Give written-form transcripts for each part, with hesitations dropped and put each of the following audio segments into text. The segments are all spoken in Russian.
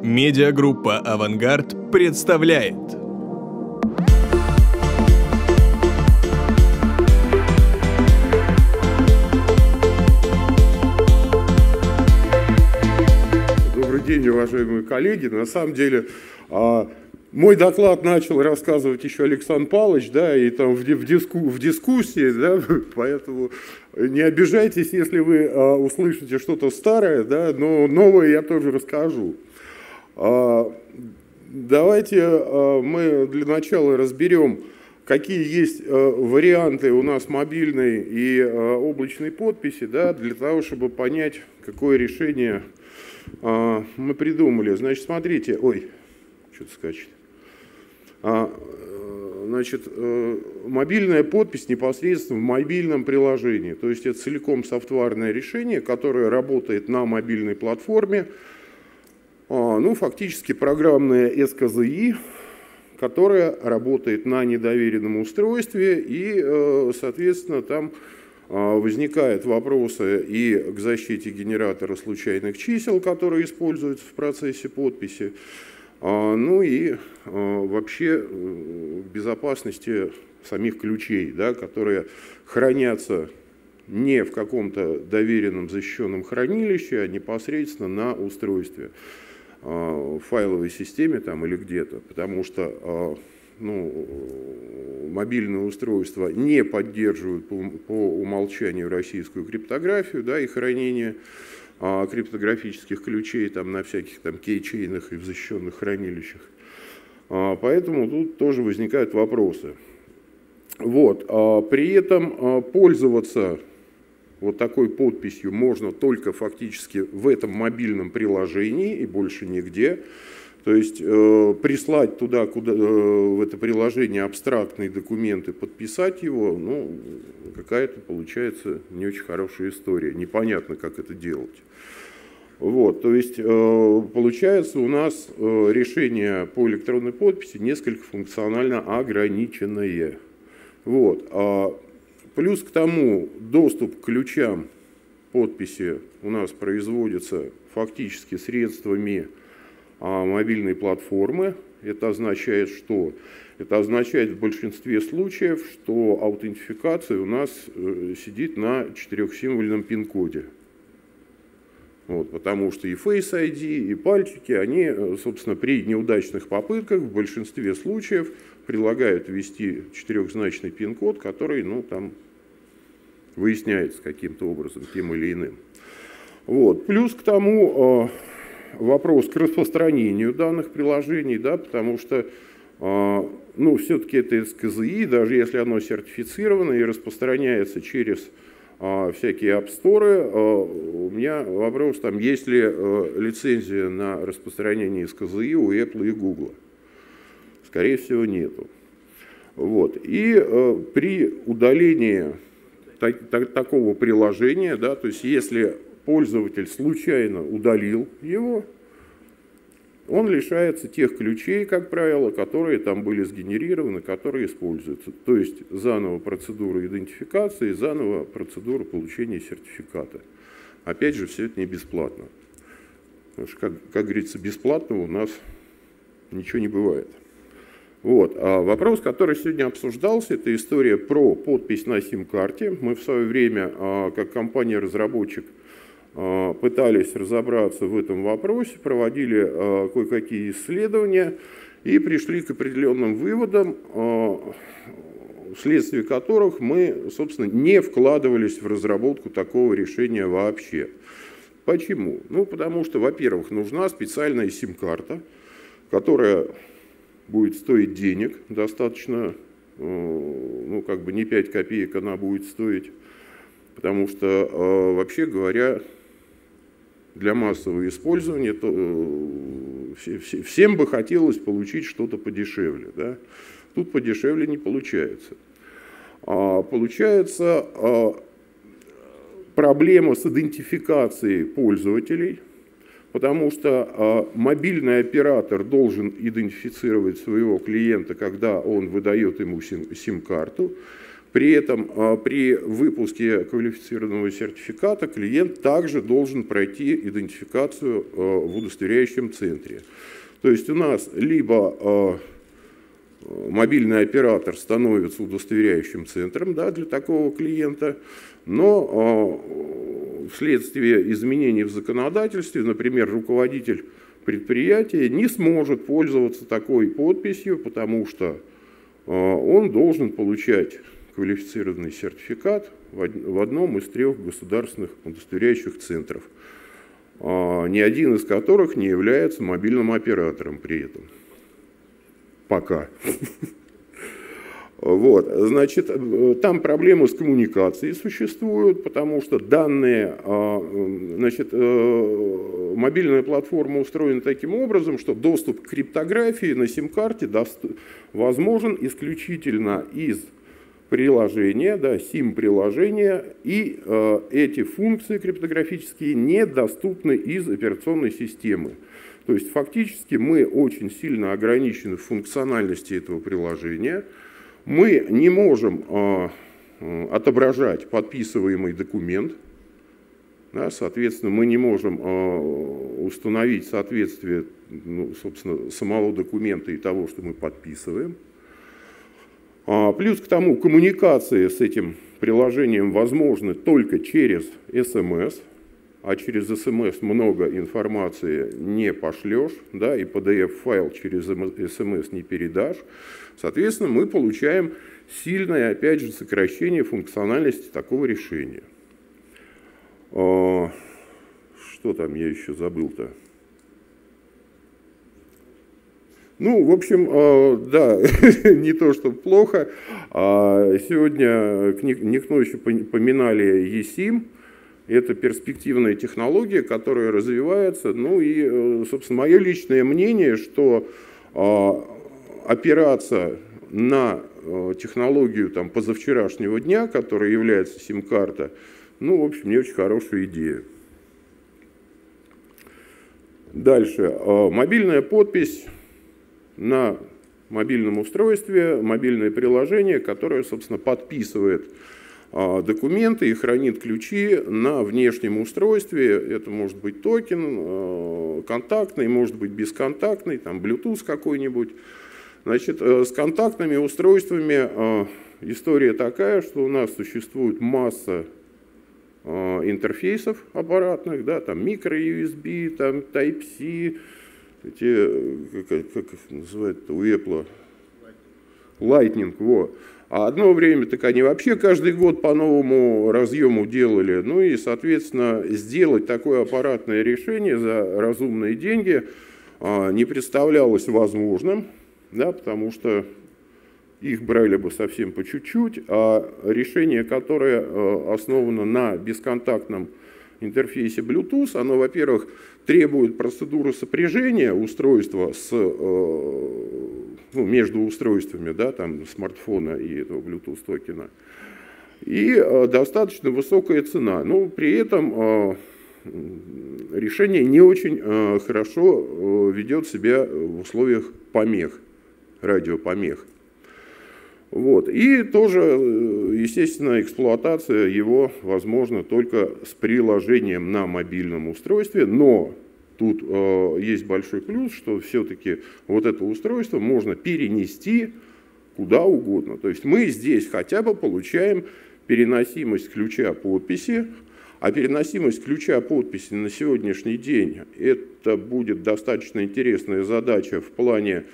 Медиагруппа «Авангард» представляет. Добрый день, уважаемые коллеги. На самом деле, мой доклад начал рассказывать еще Александр Павлович, да, и там в дискуссии, да, поэтому не обижайтесь, если вы услышите что-то старое, да, но новое я тоже расскажу. Давайте мы для начала разберем, какие есть варианты у нас мобильной и облачной подписи, да, для того, чтобы понять, какое решение мы придумали. Значит, смотрите, ой, что-то скачет. Значит, мобильная подпись непосредственно в мобильном приложении. То есть это целиком софтварное решение, которое работает на мобильной платформе. Ну, фактически программная СКЗИ, которая работает на недоверенном устройстве, и, соответственно, там возникают вопросы и к защите генератора случайных чисел, которые используются в процессе подписи, ну и вообще безопасности самих ключей, да, которые хранятся не в каком-то доверенном защищенном хранилище, а непосредственно на устройстве, в файловой системе там или где-то, потому что мобильные устройства не поддерживают по умолчанию российскую криптографию, да, и хранение криптографических ключей там, на всяких там кейчейнах и в защищенных хранилищах. Поэтому тут тоже возникают вопросы. Вот. При этом пользоваться вот такой подписью можно только фактически в этом мобильном приложении и больше нигде. То есть прислать туда, куда, в это приложение абстрактные документы, подписать его, ну, какая-то получается не очень хорошая история. Непонятно, как это делать. Вот, то есть получается у нас решение по электронной подписи несколько функционально ограниченное. Вот. Плюс к тому, доступ к ключам подписи у нас производится фактически средствами мобильной платформы. Это означает что? Это означает в большинстве случаев, что аутентификация у нас сидит на 4-символьном пин-коде. Вот, потому что и Face ID, и пальчики, они, собственно, при неудачных попытках в большинстве случаев предлагают ввести 4-значный пин-код, который, ну, там выясняется каким-то образом, тем или иным. Вот. Плюс к тому вопрос к распространению данных приложений, да, потому что, ну, все-таки это СКЗИ, даже если оно сертифицировано и распространяется через всякие App Store, у меня вопрос, там, есть ли лицензия на распространение СКЗИ у Apple и Google. Скорее всего, нету. Вот. И при удалении такого приложения, да, то есть если пользователь случайно удалил его, он лишается тех ключей, как правило, которые там были сгенерированы, которые используются. То есть заново процедура идентификации, заново процедура получения сертификата. Опять же, все это не бесплатно. Потому что, как говорится, бесплатного у нас ничего не бывает. Вот. А вопрос, который сегодня обсуждался, это история про подпись на сим-карте. Мы в свое время, как компания-разработчик, пытались разобраться в этом вопросе, проводили кое-какие исследования и пришли к определенным выводам, вследствие которых мы, собственно, не вкладывались в разработку такого решения вообще. Почему? Ну, потому что, во-первых, нужна специальная сим-карта, которая будет стоить денег, достаточно, ну, как бы не 5 копеек она будет стоить, потому что, вообще говоря, для массового использования всем бы хотелось получить что-то подешевле. Да? Тут подешевле не получается. Получается проблема с идентификацией пользователей, потому что мобильный оператор должен идентифицировать своего клиента, когда он выдает ему сим-карту. При этом при выпуске квалифицированного сертификата клиент также должен пройти идентификацию в удостоверяющем центре. То есть у нас либо мобильный оператор становится удостоверяющим центром, да, для такого клиента, но вследствие изменений в законодательстве, например, руководитель предприятия не сможет пользоваться такой подписью, потому что он должен получать квалифицированный сертификат в одном из 3 государственных удостоверяющих центров, ни один из которых не является мобильным оператором при этом. Пока. Вот, значит, там проблемы с коммуникацией существуют, потому что данные, значит, мобильная платформа устроена таким образом, что доступ к криптографии на сим-карте возможен исключительно из приложения, да, SIM-приложения, и эти функции криптографические недоступны из операционной системы. То есть фактически мы очень сильно ограничены в функциональности этого приложения. Мы не можем отображать подписываемый документ, да, соответственно, мы не можем установить соответствие, ну, собственно, самого документа и того, что мы подписываем. Плюс к тому, коммуникации с этим приложением возможны только через СМС, а через СМС много информации не пошлешь, да, и PDF-файл через СМС не передашь. Соответственно, мы получаем сильное, опять же, сокращение функциональности такого решения. Что там я еще забыл-то? Ну, в общем, да, не то, что плохо. Сегодня никто еще поминали eSIM. Это перспективная технология, которая развивается. Ну и, собственно, мое личное мнение, что опираться на технологию там, позавчерашнего дня, которая является сим-карта, ну, в общем, не очень хорошая идея. Дальше. Мобильная подпись на мобильном устройстве, мобильное приложение, которое, собственно, подписывает документы и хранит ключи на внешнем устройстве. Это может быть токен, контактный, может быть бесконтактный, там Bluetooth какой-нибудь. Значит, с контактными устройствами история такая, что у нас существует масса интерфейсов аппаратных, да, там micro-USB, там Type-C, как их называют у Apple? Lightning, вот. А одно время так они вообще каждый год по новому разъему делали. Ну и, соответственно, сделать такое аппаратное решение за разумные деньги не представлялось возможным, да, потому что их брали бы совсем по чуть-чуть, а решение, которое основано на бесконтактном интерфейсе Bluetooth, оно, во-первых, требует процедуры сопряжения устройства с, ну, между устройствами, да, там, смартфона и этого Bluetooth токена, и достаточно высокая цена. Но при этом решение не очень хорошо ведет себя в условиях помех, радиопомех. Вот. И тоже, естественно, эксплуатация его возможна только с приложением на мобильном устройстве, но тут есть большой плюс, что все-таки вот это устройство можно перенести куда угодно. То есть мы здесь хотя бы получаем переносимость ключа подписи, а переносимость ключа подписи на сегодняшний день это будет достаточно интересная задача в плане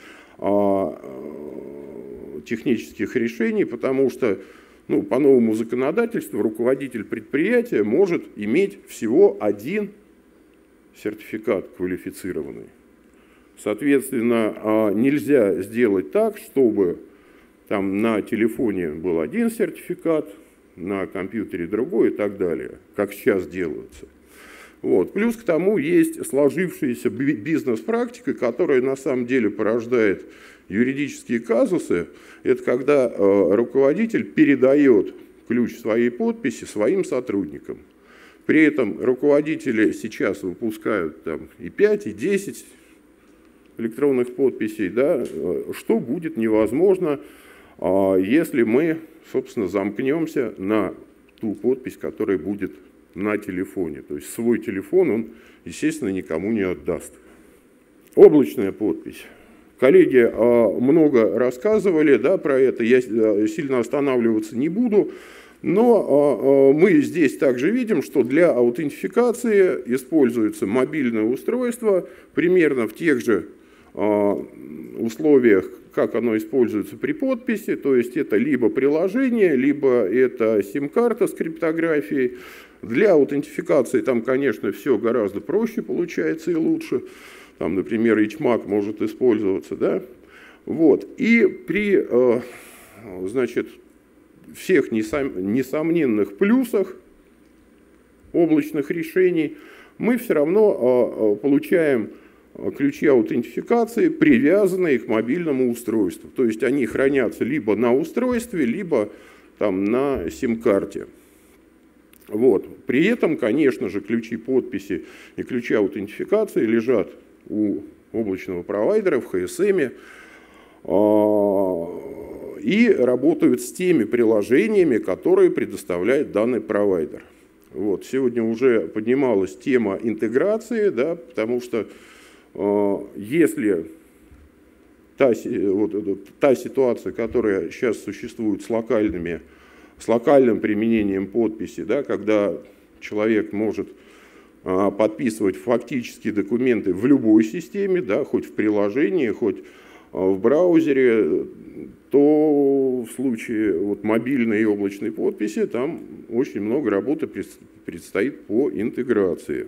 технических решений, потому что, ну, по новому законодательству руководитель предприятия может иметь всего один сертификат квалифицированный. Соответственно, нельзя сделать так, чтобы там на телефоне был один сертификат, на компьютере другой и так далее, как сейчас делается. Вот. Плюс к тому есть сложившаяся бизнес-практика, которая на самом деле порождает юридические казусы. Это когда руководитель передает ключ своей подписи своим сотрудникам. При этом руководители сейчас выпускают там, и 5, и 10 электронных подписей, да, что будет невозможно если мы, собственно, замкнемся на ту подпись, которая будет на телефоне. То есть свой телефон он, естественно, никому не отдаст. Облачная подпись. Коллеги много рассказывали, да, про это, я сильно останавливаться не буду, но мы здесь также видим, что для аутентификации используется мобильное устройство примерно в тех же условиях, как оно используется при подписи, то есть это либо приложение, либо это сим-карта с криптографией. Для аутентификации там, конечно, все гораздо проще получается и лучше. Там, например, HMAC может использоваться, да? Вот. И при, значит, всех несомненных плюсах облачных решений мы все равно получаем ключи аутентификации, привязанные к мобильному устройству. То есть они хранятся либо на устройстве, либо там, на сим-карте. Вот. При этом, конечно же, ключи подписи и ключи аутентификации лежат у облачного провайдера в HSM и работают с теми приложениями, которые предоставляет данный провайдер. Вот. Сегодня уже поднималась тема интеграции, да, потому что если та ситуация, которая сейчас существует с локальным применением подписи, да, когда человек может подписывать фактически документы в любой системе, да, хоть в приложении, хоть в браузере, то в случае вот мобильной и облачной подписи там очень много работы предстоит по интеграции.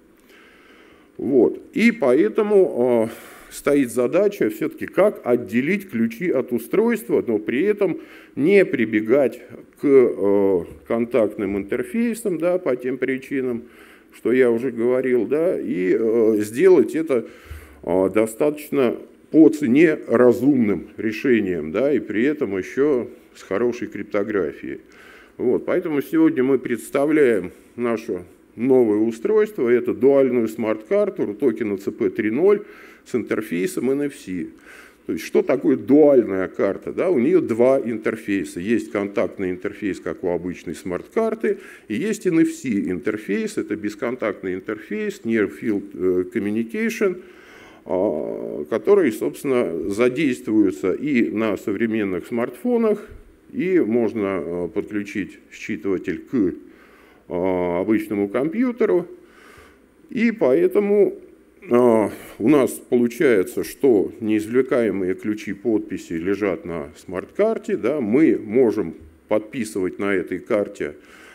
Вот. И поэтому стоит задача все-таки, как отделить ключи от устройства, но при этом не прибегать к контактным интерфейсам, да, по тем причинам, что я уже говорил, да, и сделать это достаточно по цене разумным решением, да, и при этом еще с хорошей криптографией. Вот. Поэтому сегодня мы представляем наше новое устройство, это дуальную смарт-карту токена CP 3.0 с интерфейсом NFC. То есть что такое дуальная карта? Да? У нее два интерфейса. Есть контактный интерфейс, как у обычной смарт-карты, и есть NFC интерфейс, это бесконтактный интерфейс, Near Field Communication, который, собственно, задействуется и на современных смартфонах, и можно подключить считыватель к обычному компьютеру, и поэтому у нас получается, что неизвлекаемые ключи подписи лежат на смарт-карте, да, мы можем подписывать на этой карте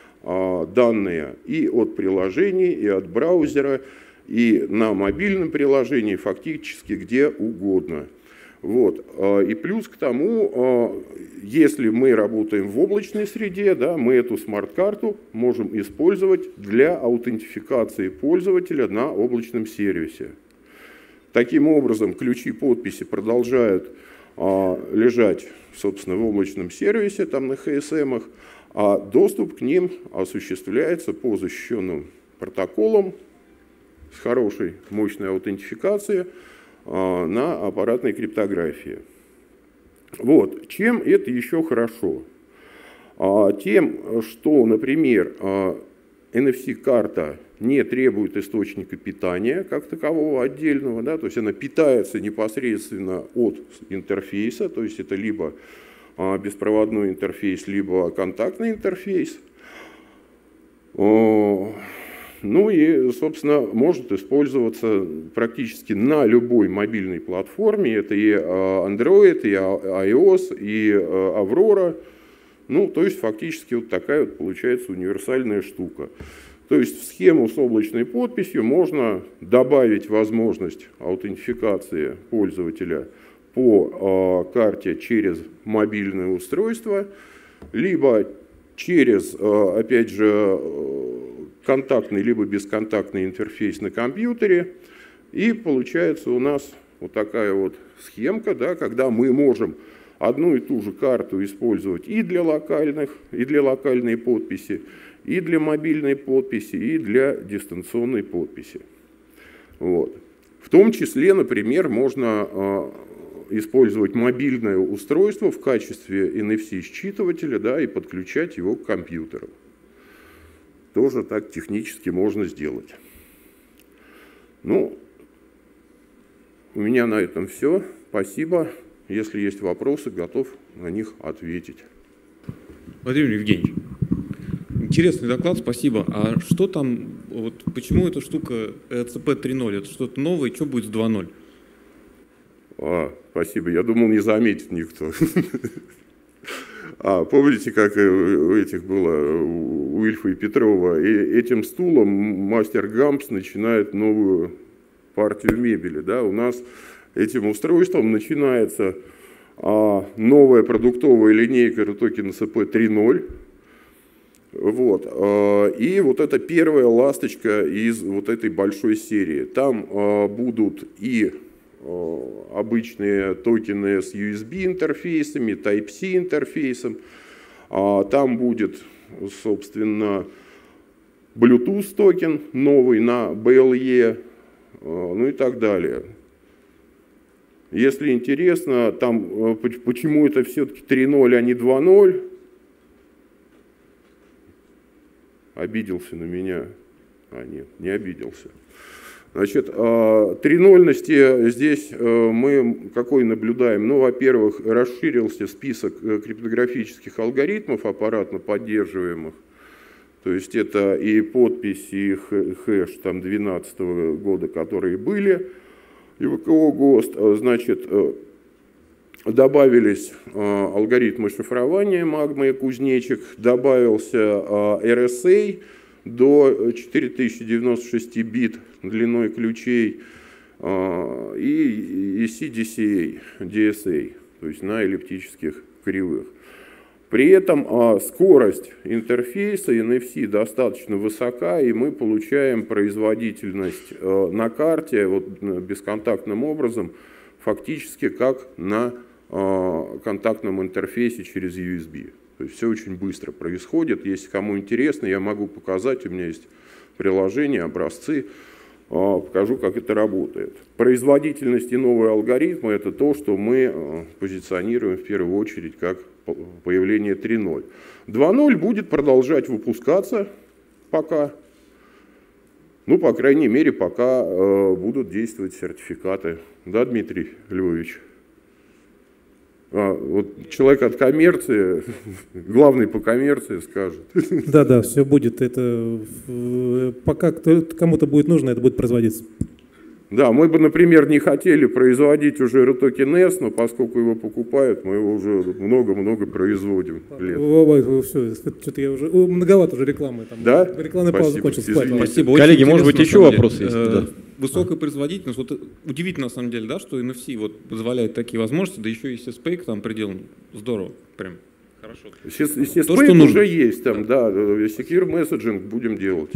данные и от приложений, и от браузера, и на мобильном приложении, фактически где угодно. Вот. И плюс к тому, если мы работаем в облачной среде, да, мы эту смарт-карту можем использовать для аутентификации пользователя на облачном сервисе. Таким образом, ключи подписи продолжают лежать, собственно, в облачном сервисе, там на HSM, а доступ к ним осуществляется по защищенным протоколам с хорошей, мощной аутентификацией на аппаратной криптографии. Вот. Чем это еще хорошо? Тем, что, например, NFC-карта не требует источника питания как такового отдельного, да, то есть она питается непосредственно от интерфейса, то есть это либо беспроводной интерфейс, либо контактный интерфейс. Ну и, собственно, может использоваться практически на любой мобильной платформе. Это и Android, и iOS, и Aurora. Ну, то есть фактически вот такая вот получается универсальная штука. То есть в схему с облачной подписью можно добавить возможность аутентификации пользователя по карте через мобильное устройство, либо через, опять же, контактный либо бесконтактный интерфейс на компьютере. И получается у нас вот такая вот схемка, да, когда мы можем одну и ту же карту использовать и для локальной подписи, и для мобильной подписи, и для дистанционной подписи. Вот. В том числе, например, можно использовать мобильное устройство в качестве NFC-считывателя, да, и подключать его к компьютеру. Тоже так технически можно сделать. Ну, у меня на этом все. Спасибо. Если есть вопросы, готов на них ответить. Владимир Евгеньевич, интересный доклад, спасибо. А что там, вот почему эта штука ЭЦП 3.0? Это что-то новое, что будет с 2.0? Спасибо, я думал, не заметит никто. Помните, как у этих было, у Ильфа и Петрова, и этим стулом мастер Гампс начинает новую партию мебели. Да? У нас этим устройством начинается новая продуктовая линейка Rutoken ECP 3.0. Вот. И вот это первая ласточка из вот этой большой серии. Там будут и обычные токены с USB интерфейсами, Type-C интерфейсом. Там будет, собственно, Bluetooth токен новый на BLE, ну и так далее. Если интересно, там, почему это все-таки 3.0, а не 2.0, обиделся на меня. Нет, не обиделся. Значит, 3.0-ности здесь мы какой наблюдаем? Ну, во-первых, расширился список криптографических алгоритмов аппаратно поддерживаемых. То есть это и подпись, и хэш 2012 года, которые были, и ВКО ГОСТ. Значит, добавились алгоритмы шифрования Магма и Кузнечик, добавился RSA до 4096 бит длиной ключей и CDCA, DSA, то есть на эллиптических кривых. При этом скорость интерфейса NFC достаточно высока, и мы получаем производительность на карте вот, бесконтактным образом, фактически как на контактном интерфейсе через USB. То есть все очень быстро происходит. Если кому интересно, я могу показать, у меня есть приложение, образцы, покажу, как это работает. Производительность и новые алгоритмы – это то, что мы позиционируем в первую очередь как появление 3.0. 2.0 будет продолжать выпускаться пока, ну, по крайней мере, пока будут действовать сертификаты. Да, Дмитрий Львович? Вот человек от коммерции, главный по коммерции скажет. Да, все будет. Это пока кому-то будет нужно, это будет производиться. Да, мы бы, например, не хотели производить уже Rutoken S, но поскольку его покупают, мы его уже много-много производим. Все, что-то я уже многовато уже рекламы. Там, да? Рекламная пауза закончилась. Спасибо. Коллеги, может быть, еще вопросы есть? Да. Высокая производительность. Вот удивительно, на самом деле, да, что NFC вот позволяет такие возможности, да еще и CSPake там приделан. Здорово, прям хорошо. CSPake уже есть там, да, Secure Messaging будем делать.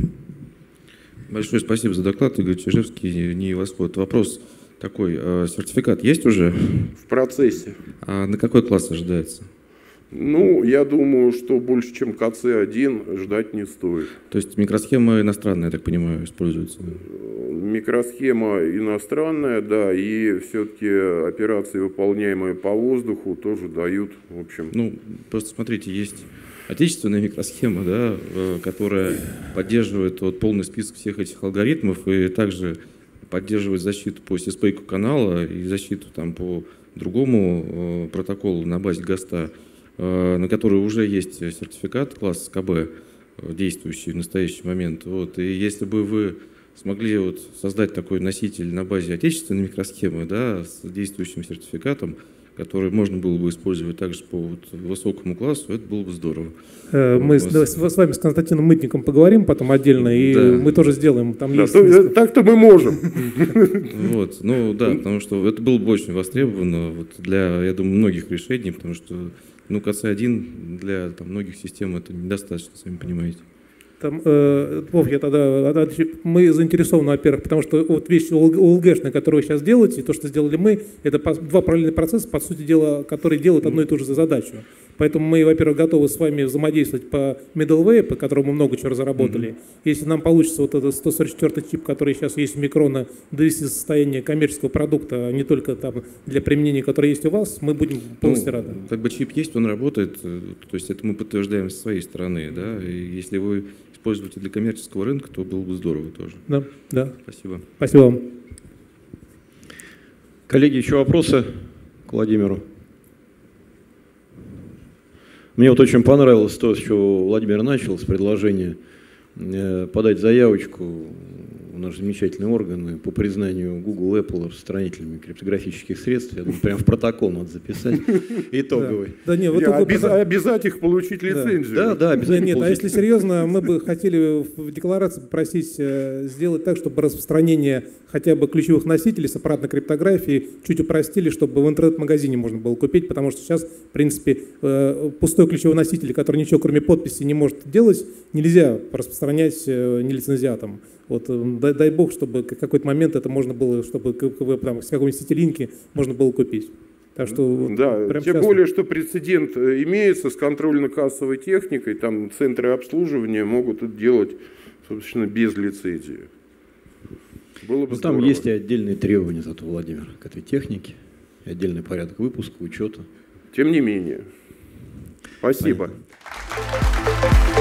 Большое спасибо за доклад, Игорь Чижевский, НИИ Восход. Вопрос такой, сертификат есть уже? В процессе. А на какой класс ожидается? Ну, я думаю, что больше, чем КЦ-1 ждать не стоит. То есть микросхема иностранная, я так понимаю, используется? Микросхема иностранная, да, и все-таки операции, выполняемые по воздуху, тоже дают, в общем... Ну, просто смотрите, есть отечественная микросхема, да, которая поддерживает вот полный список всех этих алгоритмов и также поддерживает защиту по CSPake канала и защиту там по другому протоколу на базе ГОСТа, на который уже есть сертификат класс КБ, действующий в настоящий момент. Вот. И если бы вы смогли вот создать такой носитель на базе отечественной микросхемы, да, с действующим сертификатом, который можно было бы использовать также по вот высокому классу, это было бы здорово. Мы с вами, с Константином Мытником, поговорим потом отдельно, и да. Мы тоже сделаем. Там да, есть... Так-то мы можем. Вот, ну да, потому что это было бы очень востребовано вот для, я думаю, многих решений, потому что ну, КЦ-1 для там, многих систем это недостаточно, сами понимаете. Там, Вов, я тогда, мы заинтересованы, во-первых, потому что вот вещь ОЛГшная, которую вы сейчас делаете, и то, что сделали мы, это два параллельных процесса, по сути дела, которые делают одну и ту же задачу. Поэтому мы, во-первых, готовы с вами взаимодействовать по middleware, по которому мы много чего разработали. Если нам получится вот этот 144 чип, который сейчас есть у Микрона, довести до состояния коммерческого продукта, а не только там для применения, которое есть у вас, мы будем полностью рады. Как бы чип есть, он работает, то есть это мы подтверждаем со своей стороны, да, и если вы используете для коммерческого рынка, то было бы здорово тоже. Да, да. Спасибо. Спасибо вам. Коллеги, еще вопросы к Владимиру? Мне вот очень понравилось то, с чего Владимир начал, с предложения подать заявочку в наши замечательные органы по признанию Google, Apple распространителями криптографических средств. Я думаю, прямо в протокол надо записать итоговый. Да, не, обязать их получить лицензию. Да, обязательно. Нет, а если серьезно, мы бы хотели в декларации попросить сделать так, чтобы распространение хотя бы ключевых носителей с аппаратной криптографией чуть упростили, чтобы в интернет-магазине можно было купить, потому что сейчас, в принципе, пустой ключевой носитель, который ничего кроме подписи не может делать, нельзя распространять нелицензиатом. Вот, дай бог, чтобы в какой-то момент это можно было, чтобы там, с какой-нибудь сетилинки можно было купить. Так что, да, тем более, что прецедент имеется с контрольно-кассовой техникой, там центры обслуживания могут это делать, собственно, без лицензии. Было бы там есть и отдельные требования зато, Владимир, к этой технике, и отдельный порядок выпуска, учета. Тем не менее. Спасибо. Понятно.